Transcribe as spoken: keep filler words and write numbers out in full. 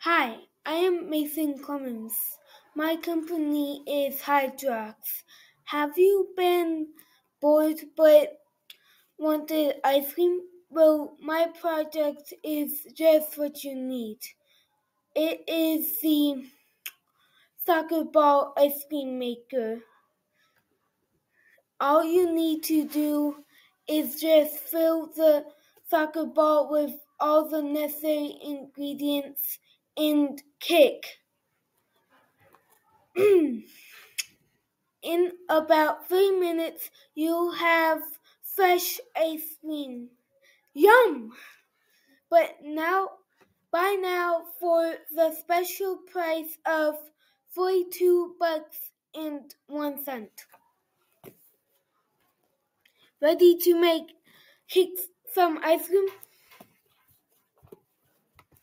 Hi, I am Mason Clemens. My company is Hydrox. Have you been bored but wanted ice cream? Well, my project is just what you need. It is the soccer ball ice cream maker. All you need to do is just fill the soccer ball with all the necessary ingredients and kick. In about three minutes, you'll have fresh ice cream. Yum! But now, buy now for the special price of forty-two bucks and one cent. Ready to make kick some ice cream?